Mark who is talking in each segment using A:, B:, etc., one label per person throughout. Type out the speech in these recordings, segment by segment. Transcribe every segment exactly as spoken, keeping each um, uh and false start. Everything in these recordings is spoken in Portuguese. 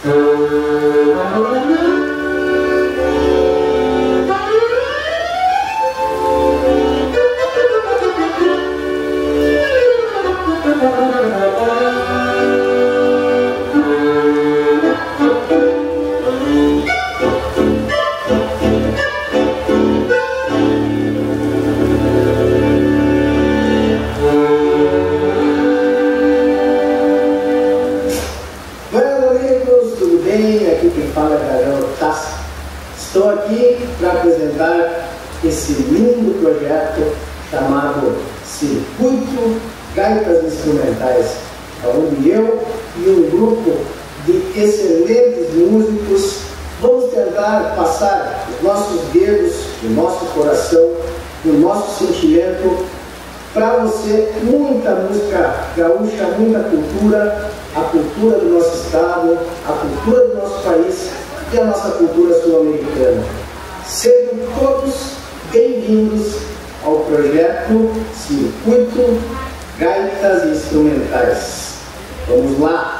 A: Estou aqui para apresentar esse lindo projeto chamado Circuito Gaitas Instrumentais, onde eu e um grupo de excelentes músicos vamos tentar passar os nossos dedos, o nosso coração, o nosso sentimento para você. Muita música gaúcha, muita cultura, a cultura do nosso estado, a cultura do nosso país e a nossa cultura sul-americana. Sejam todos bem-vindos ao projeto Circuito Gaitas Instrumentais. Vamos lá!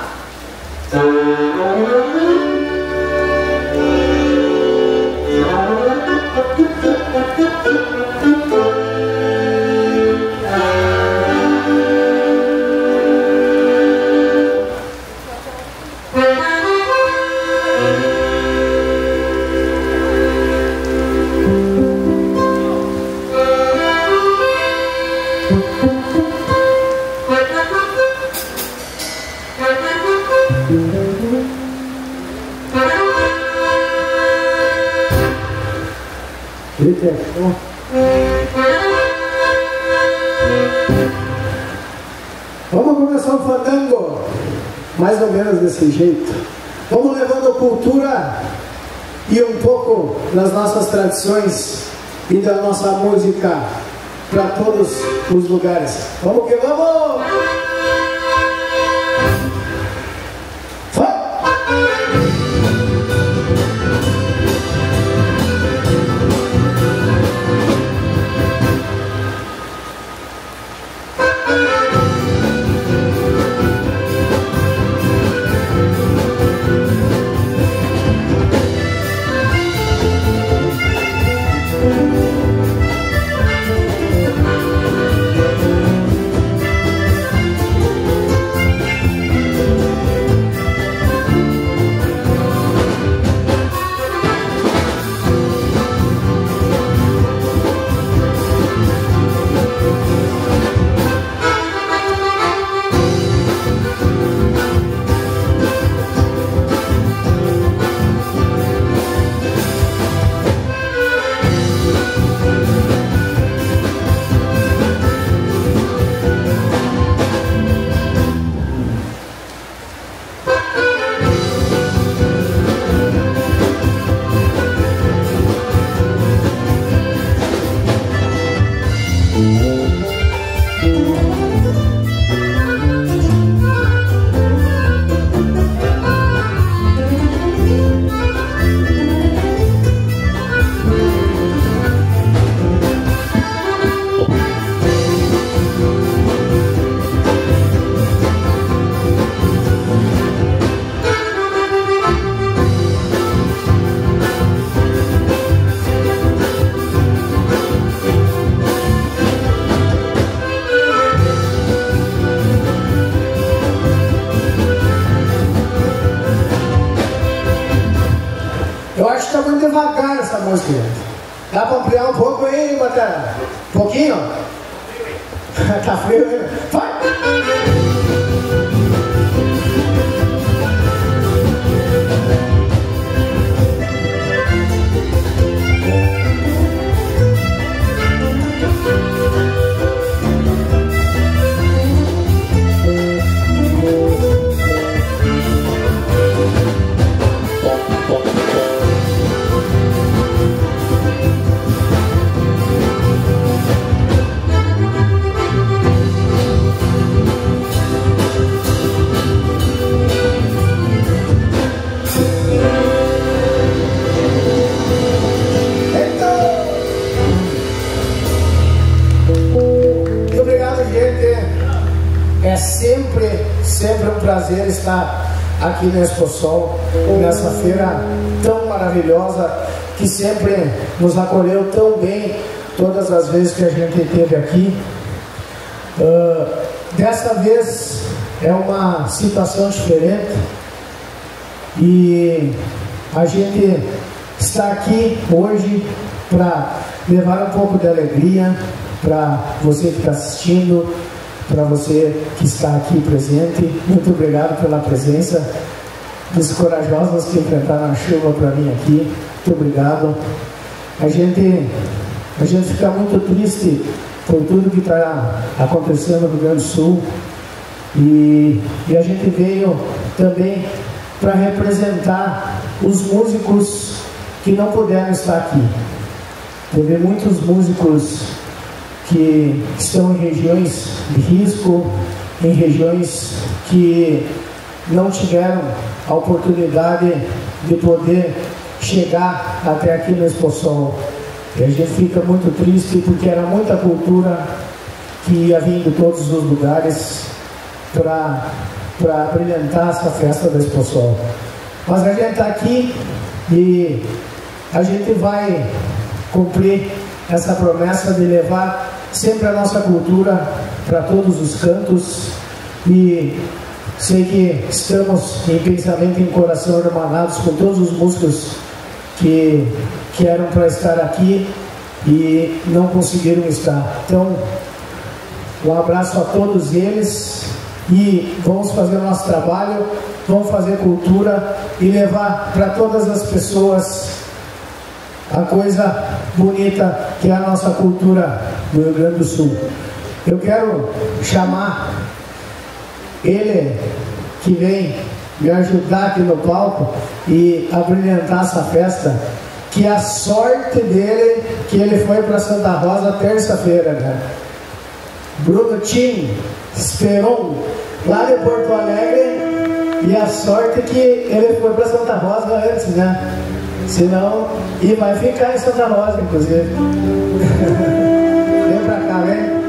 A: Vamos começar o fandango mais ou menos desse jeito. Vamos levando cultura e um pouco das nossas tradições e da nossa música para todos os lugares. Vamos que vamos! Eu acho que tá muito devagar essa música. Dá pra ampliar um pouco aí, Batata? Um pouquinho? Tá frio ainda? Vai! É sempre, sempre um prazer estar
B: aqui no Exposol, nessa feira tão maravilhosa, que sempre nos acolheu tão bem todas as vezes que a gente esteve aqui. Uh, dessa vez é uma situação diferente e a gente está aqui hoje para levar um pouco de alegria para você que está assistindo, para você que está aqui presente. Muito obrigado pela presença dos corajosos que enfrentaram a chuva para vir aqui. Muito obrigado. A gente, a gente fica muito triste por tudo que está acontecendo no Rio Grande do Sul e, e a gente veio também para representar os músicos que não puderam estar aqui. Teve muitos músicos que estão em regiões de risco, em regiões que não tiveram a oportunidade de poder chegar até aqui no Exposol. E a gente fica muito triste porque era muita cultura que ia vir de todos os lugares para para brilhantar essa festa do Exposol. Mas a gente está aqui e a gente vai cumprir essa promessa de levar sempre a nossa cultura para todos os cantos e sei que estamos em pensamento e em coração hermanados com todos os músicos que, que eram para estar aqui e não conseguiram estar. Então, um abraço a todos eles e vamos fazer o nosso trabalho, vamos fazer cultura e levar para todas as pessoas a coisa bonita que é a nossa cultura do Rio Grande do Sul. Eu quero chamar ele que vem me ajudar aqui no palco e a brilhantar essa festa, que a sorte dele que ele foi para Santa Rosa terça-feira, né? Bruno Tim Esperon, lá de Porto Alegre, e a sorte que ele foi para Santa Rosa antes, né? Senão, e vai ficar em Santa Rosa, inclusive. Vem pra cá, vem.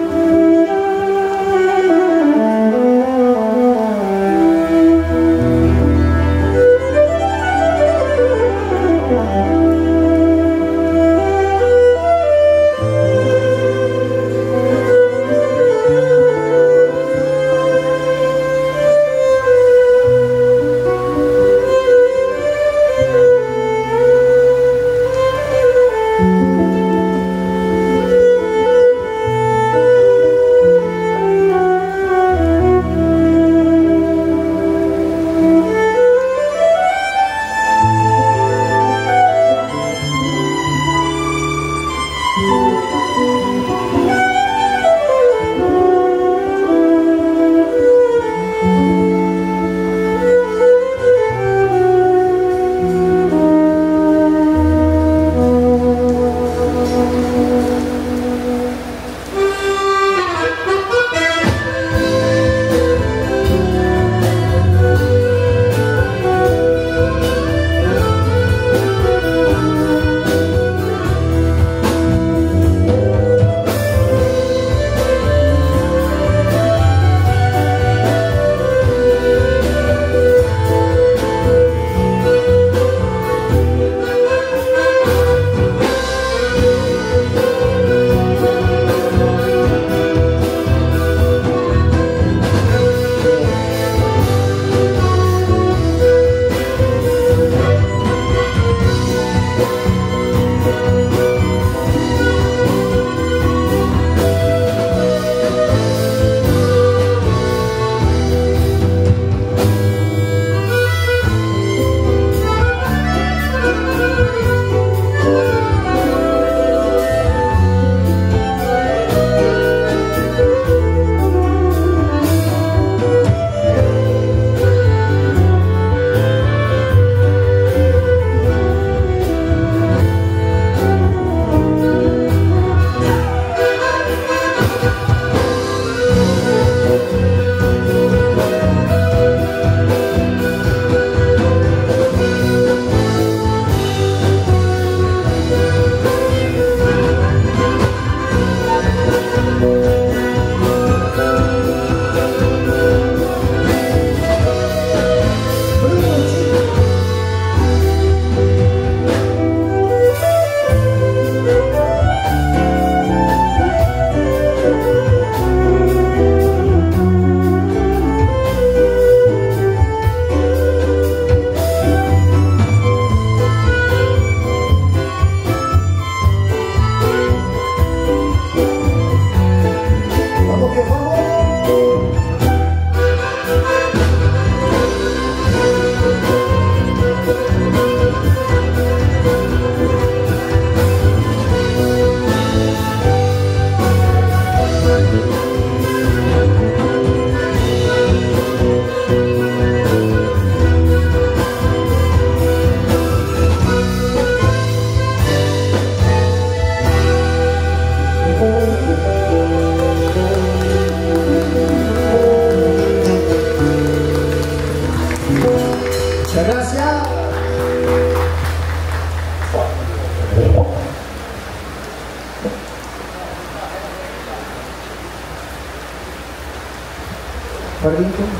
B: Para mim, então.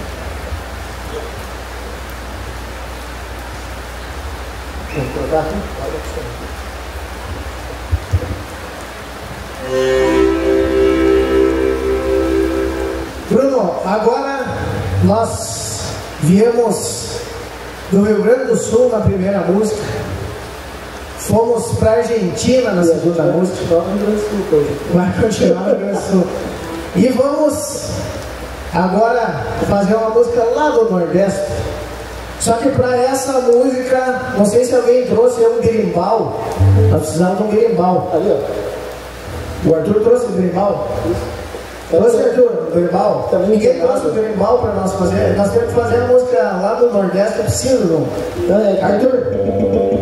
B: Vamos colocar aqui? Bruno, agora nós viemos do Rio Grande do Sul na primeira música, fomos para a Argentina na segunda música, vai continuar no Rio Grande do Sul, e vamos agora fazer uma música lá do Nordeste. Só que para essa música, não sei se alguém trouxe um berimbau, nós precisamos de um berimbau. Ali, ó. O Arthur trouxe o berimbau? Trouxe, Arthur, o berimbau? Ninguém trouxe o berimbau para nós fazer. Nós temos que fazer a música lá do Nordeste, eu preciso, não? É, Arthur?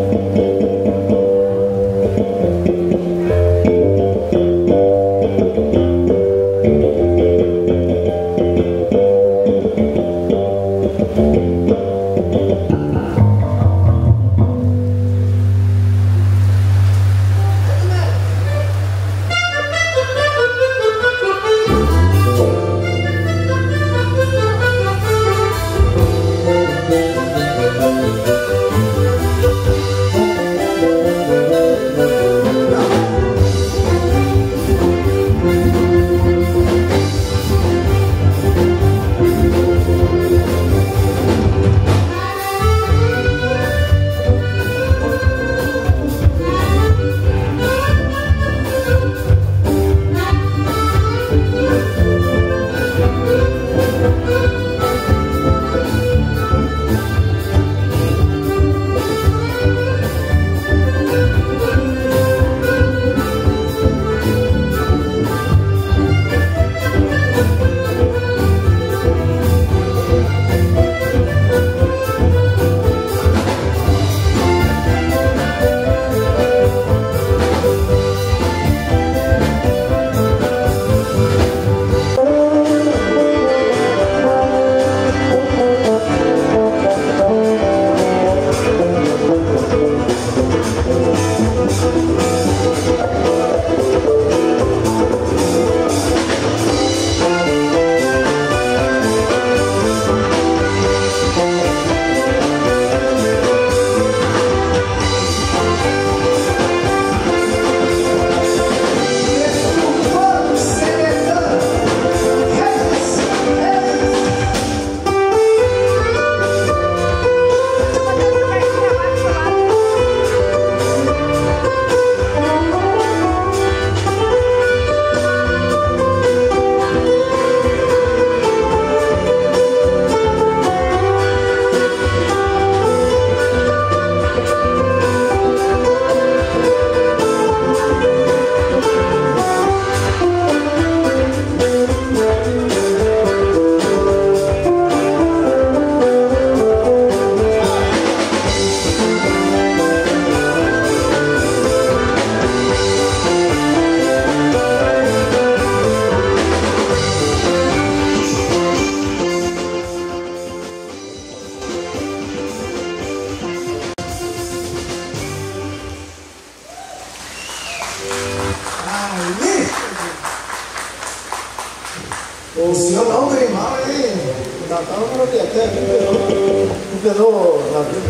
B: O senhor não veio mal aí. O Natal não até aqui recuperou na vida.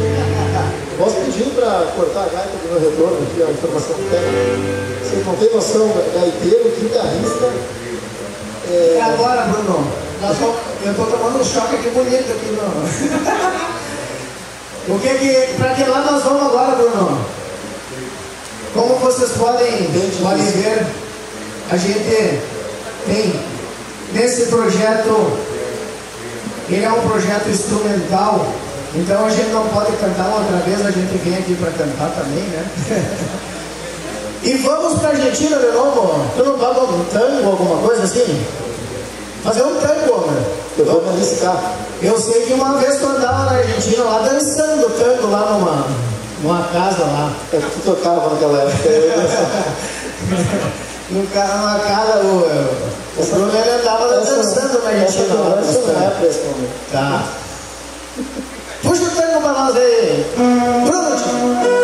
B: Posso pedir para cortar a gaita do meu retorno aqui, a informação técnica. Vocês não têm noção, gaiteiro, guitarrista. É... E agora, Bruno, nós vamos, eu estou tomando um choque aqui bonito aqui, Bruno. O que que, para que lado nós vamos agora, Bruno? Como vocês podem, podem ver, a gente tem nesse projeto, ele é um projeto instrumental, então a gente não pode cantar uma outra vez, a gente vem aqui para cantar também, né? E vamos para a Argentina de novo. Tu não toca um tango, alguma coisa assim? Fazer um tango, né? Eu vou me arriscar. Eu sei que uma vez tu andava na Argentina lá dançando tango lá numa, numa casa lá. É que tu tocava naquela época. No cara, numa casa, o, o Bruno ele andava dançando na Argentina lá. Não é pra esse momento. Tá. Puxa o tango pra nós aí. Bruno.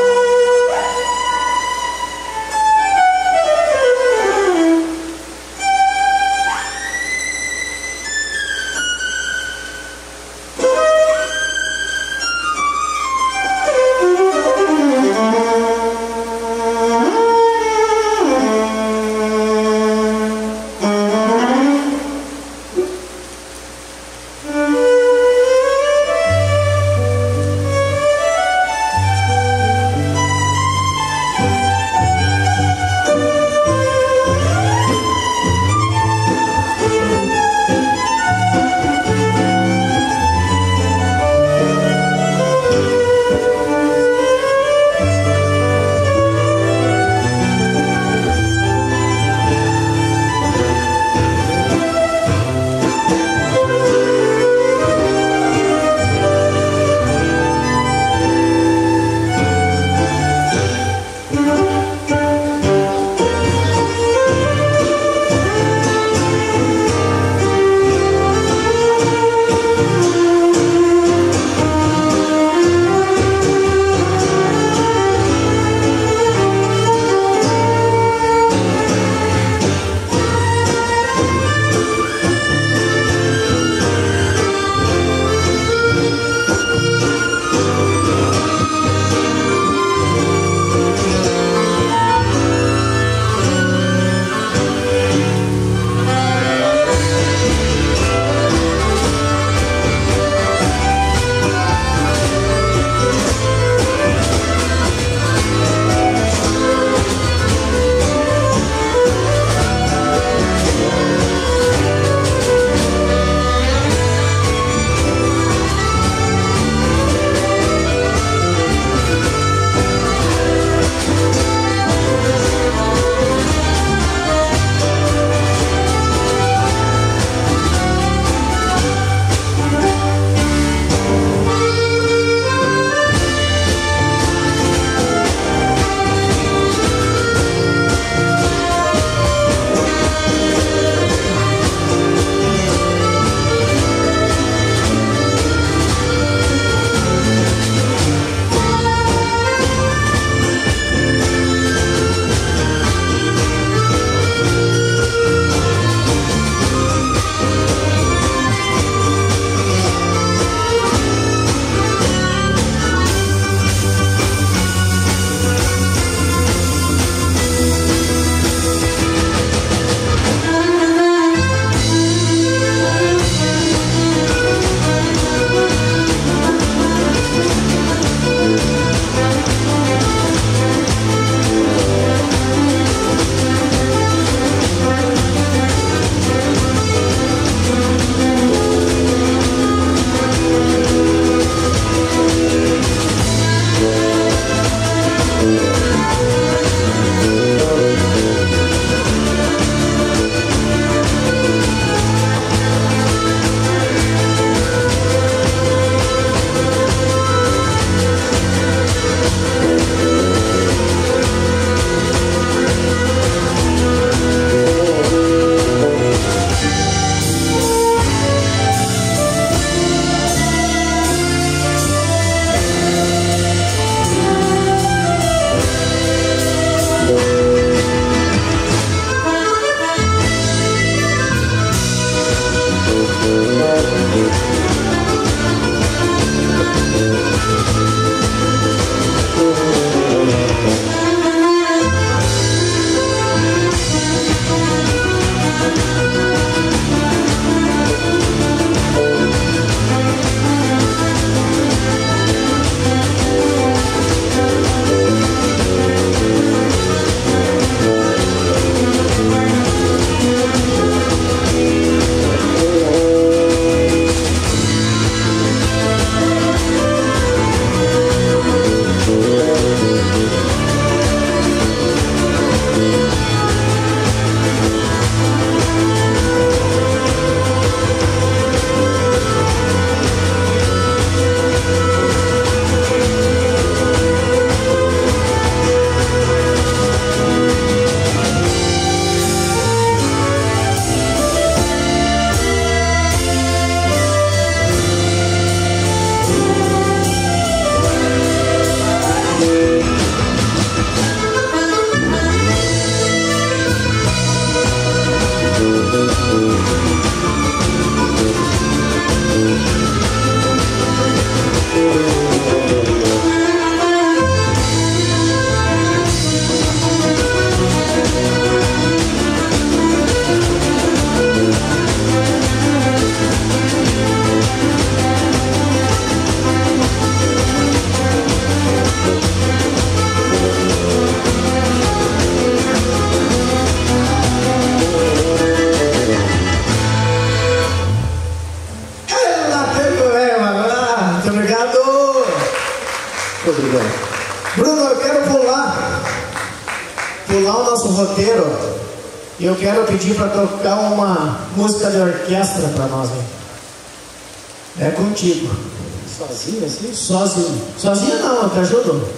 B: pular o nosso roteiro, e eu quero pedir para tocar uma música de orquestra para nós. Hein? É contigo.
A: Sozinho assim?
B: Sozinho. Sozinho não, eu te ajudo.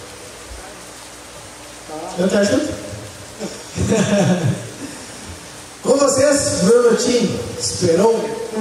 B: Eu te ajudo. Com vocês, Bruno Tim, Esperou.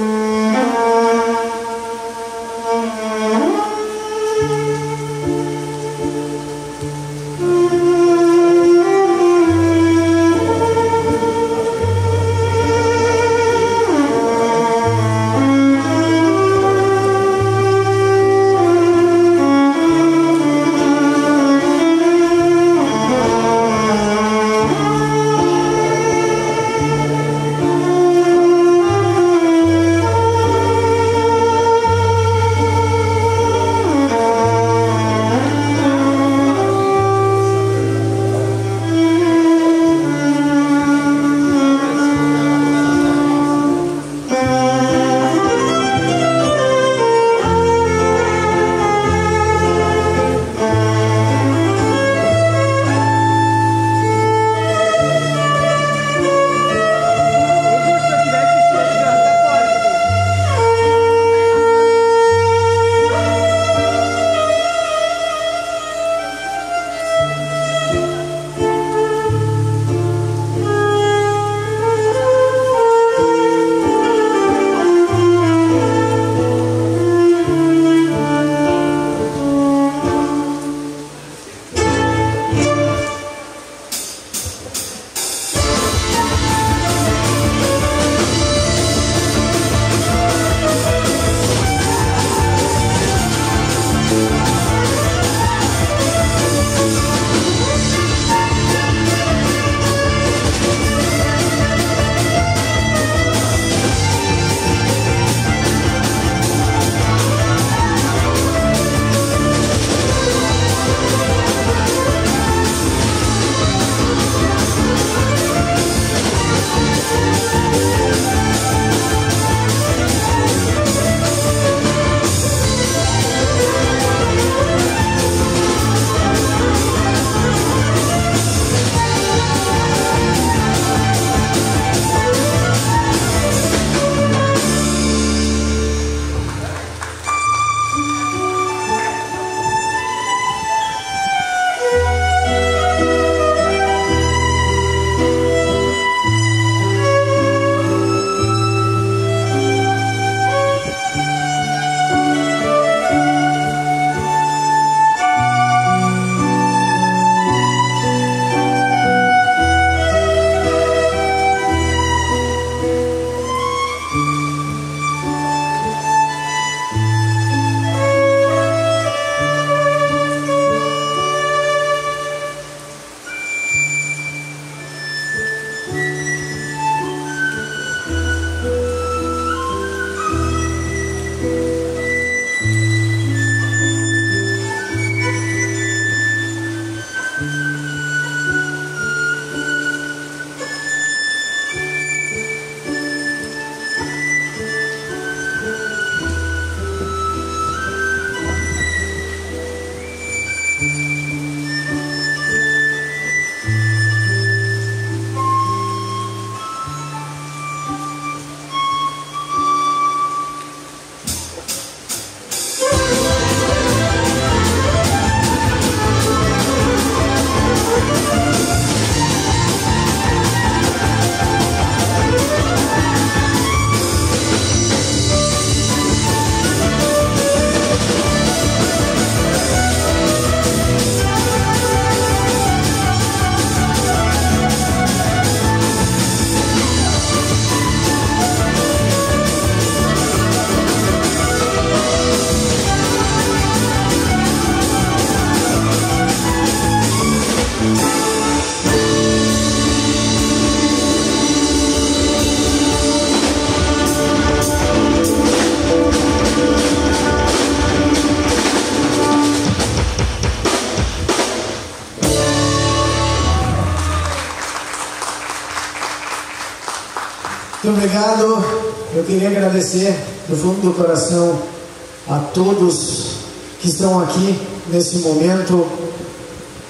B: Muito obrigado. Eu queria agradecer do fundo do coração a todos que estão aqui nesse momento.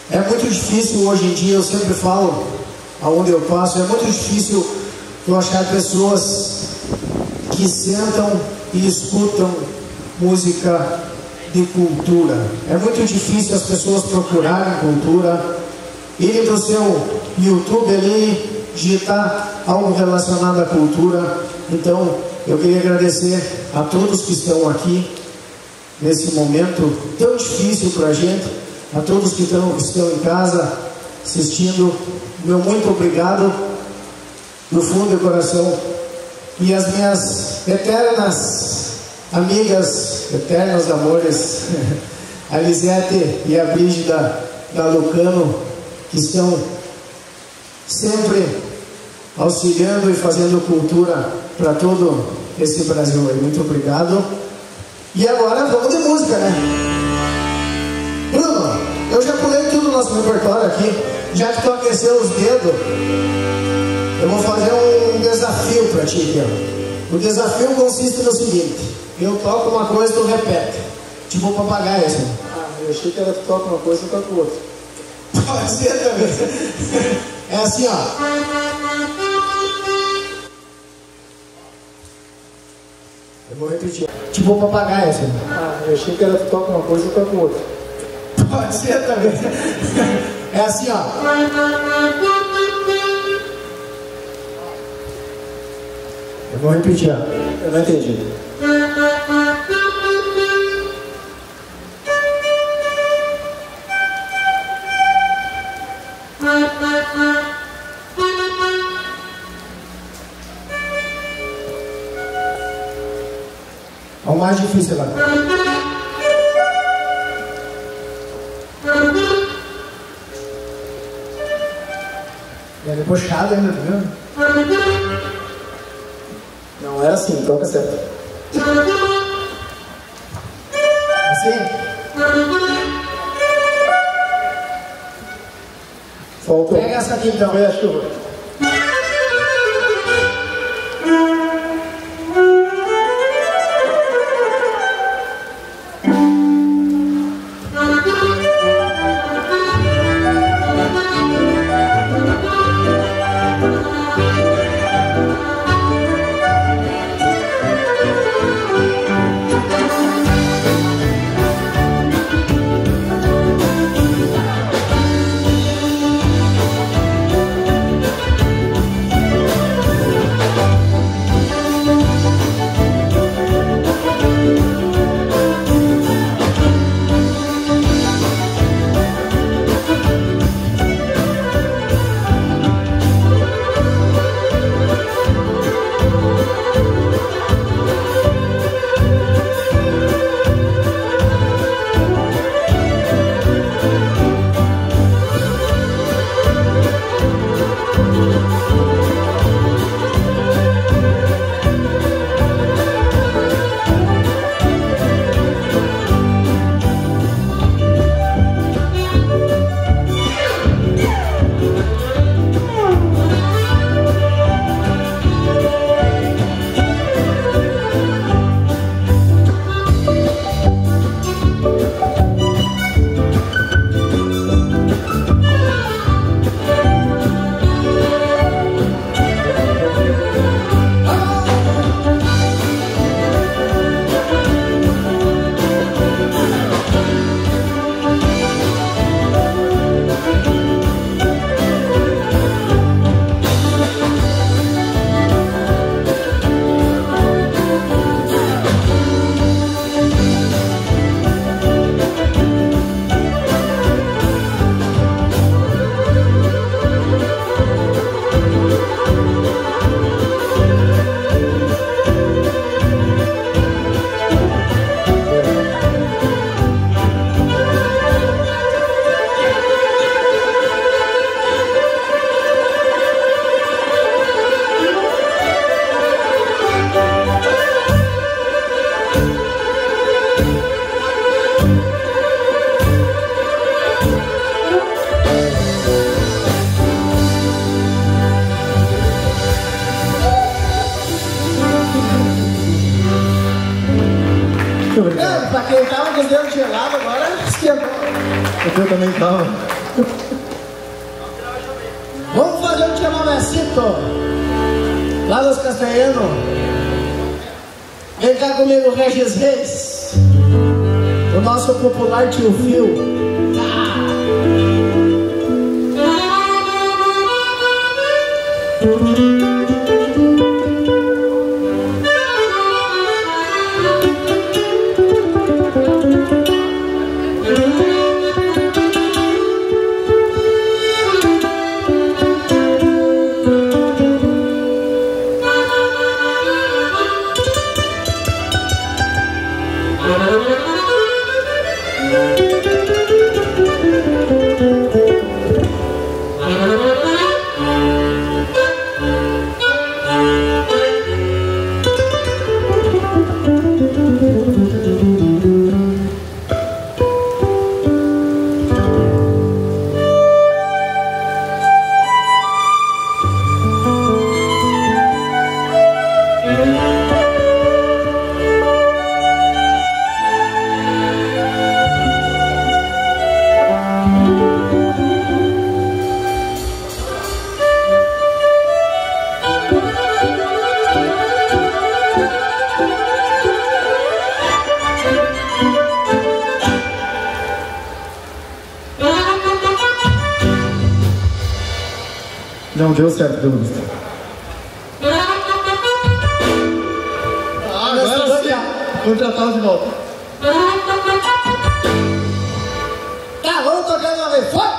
B: É muito difícil hoje em dia, eu sempre falo, aonde eu passo, é muito difícil eu achar pessoas que sentam e escutam música de cultura. É muito difícil as pessoas procurarem cultura, irem para o seu YouTube ali, digitar algo relacionado à cultura. Então, eu queria agradecer a todos que estão aqui nesse momento tão difícil para a gente, a todos que estão, estão em casa assistindo, meu muito obrigado do fundo do coração. E as minhas eternas amigas, eternos amores, a Lisete e a Brígida da Lucano, que estão sempre auxiliando e fazendo cultura para todo esse Brasil aí. Muito obrigado. E agora vamos de música, né? Bruno, eu já pulei tudo no nosso repertório aqui. Já que tu aqueceu os dedos, eu vou fazer um desafio para ti aqui, ó. O desafio consiste no seguinte: eu toco uma coisa e tu repete. Tipo um papagaio assim.
A: Ah, eu achei que era tu toca uma coisa e eu toco outra.
B: Pode ser também. É assim, ó. Eu vou repetir. Tipo um papagaio assim.
A: Ah, eu achei que era tu toca uma coisa e eu toco outra.
B: Pode ser também. É assim, ó. Eu vou repetir, ó.
A: Eu não entendi.
B: É o mais difícil lá. É puxado ainda, tá vendo?
A: Não é assim, toca certo.
B: Assim?
A: Faltou.
B: Pega essa aqui então.
A: Fecha, eu vou.
B: É, pra quem tava com o dedo gelado agora, esquentou.
A: Eu também tava.
B: Vamos fazer um chamamecito lá nos Castellanos. Vem cá comigo, Regis Reis, o nosso popular tio Fio.
C: Não deu certo, pelo visto. Ah, agora sim. Contratá-lo de volta.
B: Tá, vamos tocar uma vez. Foi!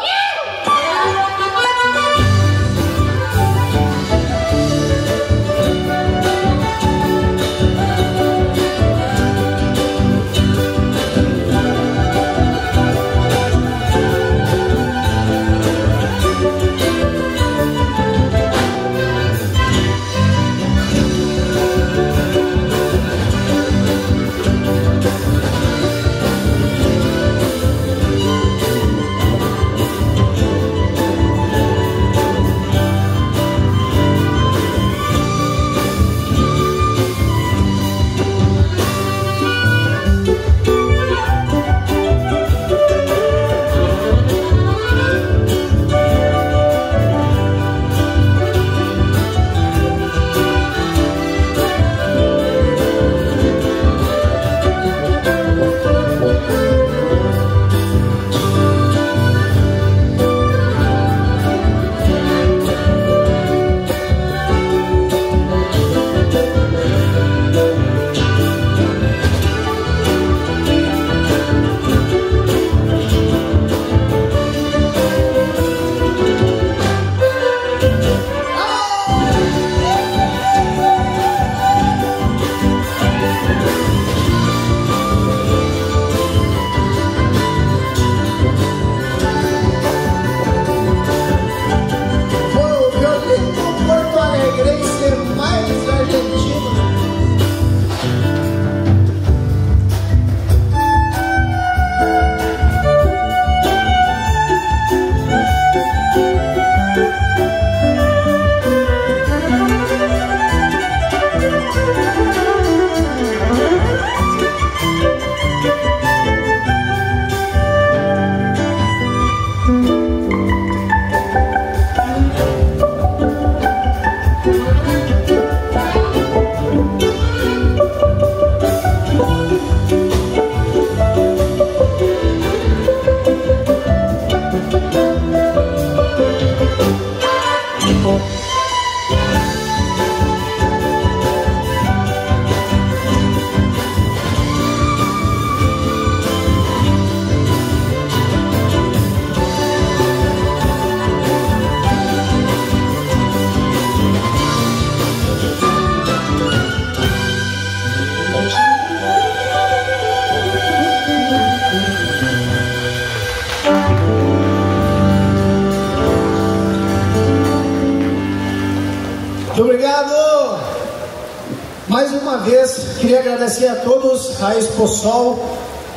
B: Muito obrigado! Mais uma vez, queria agradecer a todos, a Expo Sol,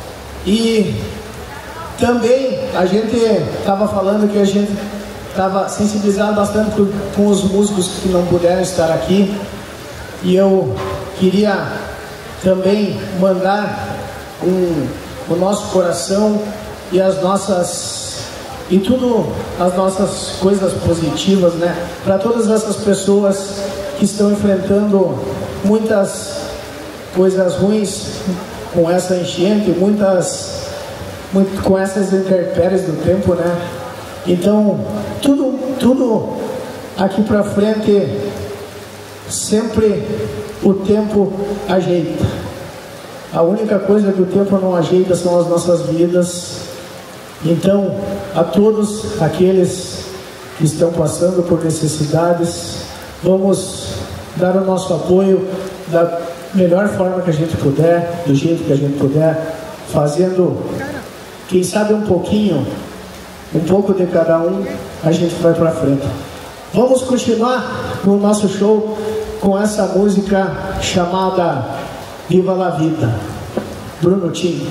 B: e também a gente estava falando que a gente estava sensibilizado bastante com, com os músicos que não puderam estar aqui, e eu queria também mandar um, o nosso coração e as nossas e tudo as nossas coisas positivas, né? Para todas essas pessoas que estão enfrentando muitas coisas ruins com essa enchente, muitas, muito, com essas intempéries do tempo, né? Então, tudo, tudo aqui para frente, sempre o tempo ajeita. A única coisa que o tempo não ajeita são as nossas vidas. Então, a todos aqueles que estão passando por necessidades, vamos dar o nosso apoio da melhor forma que a gente puder, do jeito que a gente puder, fazendo, quem sabe, um pouquinho, um pouco de cada um, a gente vai para frente. Vamos continuar no nosso show com essa música chamada Viva la Vida, Bruno Tim.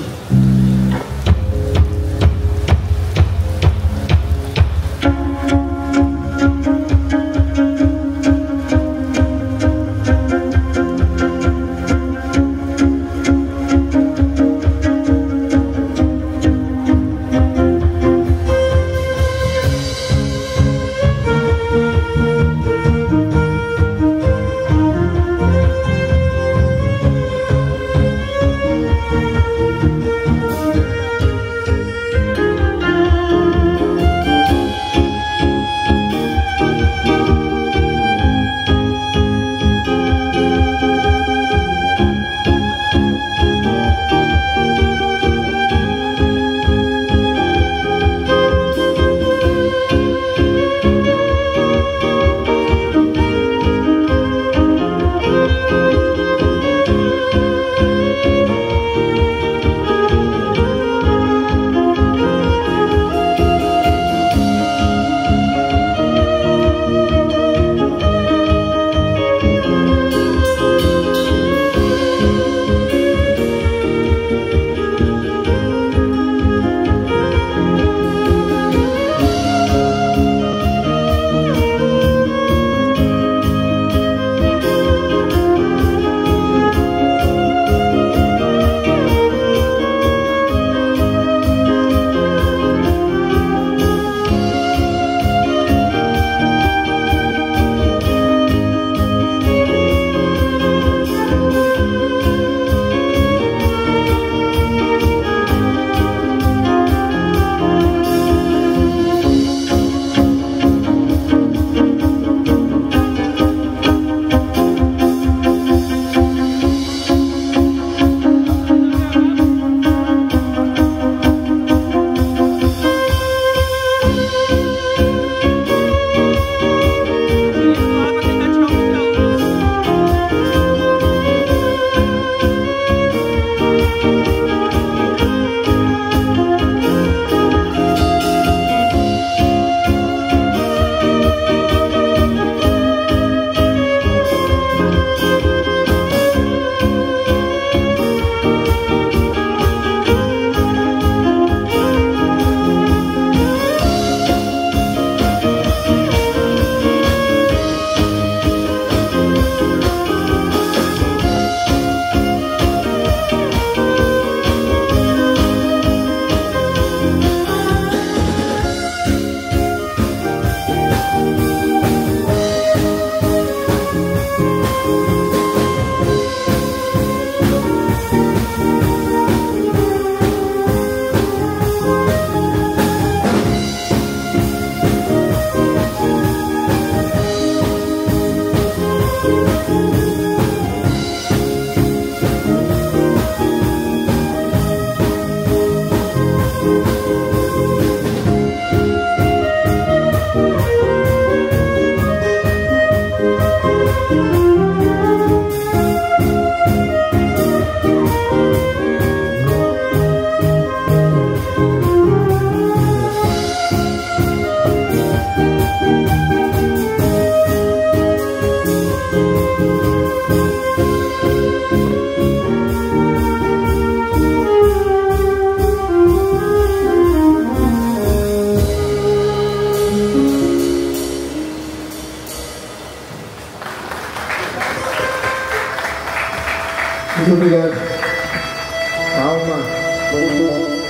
C: Muito obrigado.
B: Calma.